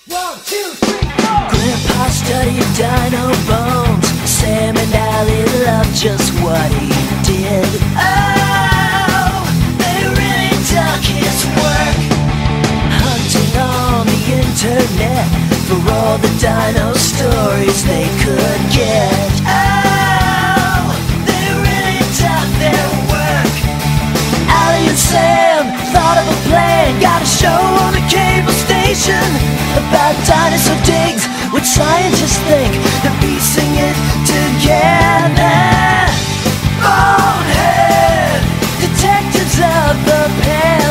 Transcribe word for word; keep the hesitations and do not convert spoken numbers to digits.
One, two, three, four. Grandpa studied dino bones. Sam and Allie loved just what he did. Oh, they really dug his work, hunting on the internet for all the dino stories they could get. Oh, they really dug their work. Allie and Sam thought of a plan, got a show on the cable station about dinosaur digs what scientists think they're piecing it together. Bonehead, detectives of the past.